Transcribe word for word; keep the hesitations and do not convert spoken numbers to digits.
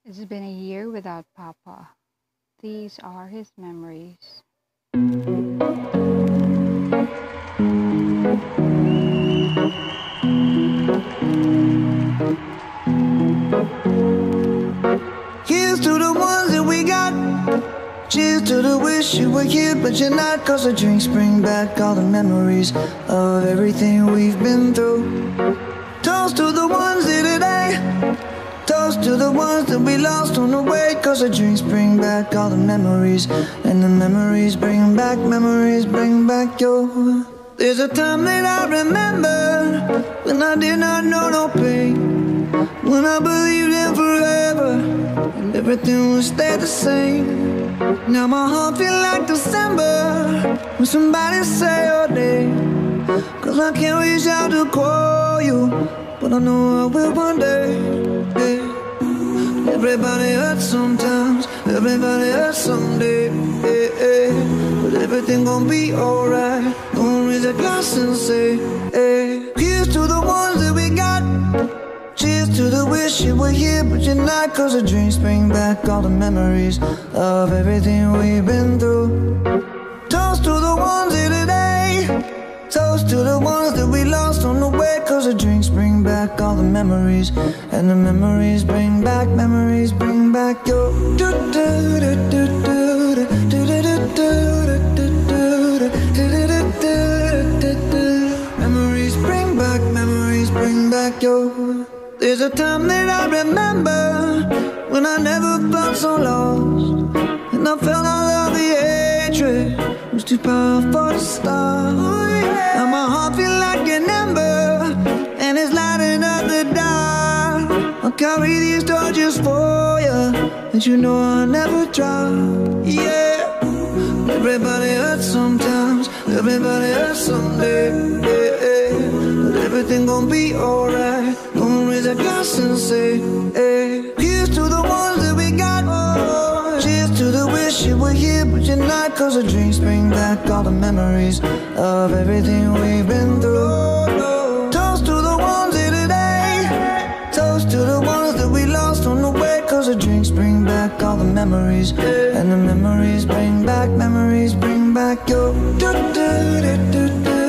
It's been a year without Papa. These are his memories. Here's to the ones that we got. Cheers to the wish you were here, but you're not. Cause the drinks bring back all the memories of everything we've been through. Toast to the ones here today. Toast to the ones that we lost on the way. Cause the drinks bring back all the memories, and the memories bring back, memories bring back your. There's a time that I remember when I did not know no pain, when I believed in forever and everything would stay the same. Now my heart feel like December when somebody say your name. Cause I can't reach out to call you, but I know I will one day. Yeah. Everybody hurts sometimes, everybody hurts someday. Yeah, yeah. But everything gon' be alright. Gonna raise a glass and say, hey. Here's to the ones that we got. Cheers to the wish you were here, but you're not. Cause the drinks bring back all the memories of everything we've been through. Toast to the ones here today. Toast to the ones that we lost on the way. Cause the drinks bring back all the memories, and the memories bring back, memories bring back your. Memories bring back, memories bring back your. There's a time that I remember when I never felt so lost, and I felt all of the hatred was too powerful to stop. Now my heart feel like an ember, and it's lighting up the dark. I'll carry these torches for you, and you know I'll never drop. Yeah. Everybody hurts sometimes, everybody hurts someday. Yeah, yeah. But everything gon' be alright. Gonna raise a glass and say, hey. Here's to the ones that we got. Oh, cheers to the wish you were here, but you're not. Cause the drinks bring back all the memories of everything we've been through. Toast to the ones here today. Toast to the ones that we lost on the way. Cause the drinks bring back all the memories, and the memories bring back, memories bring back your.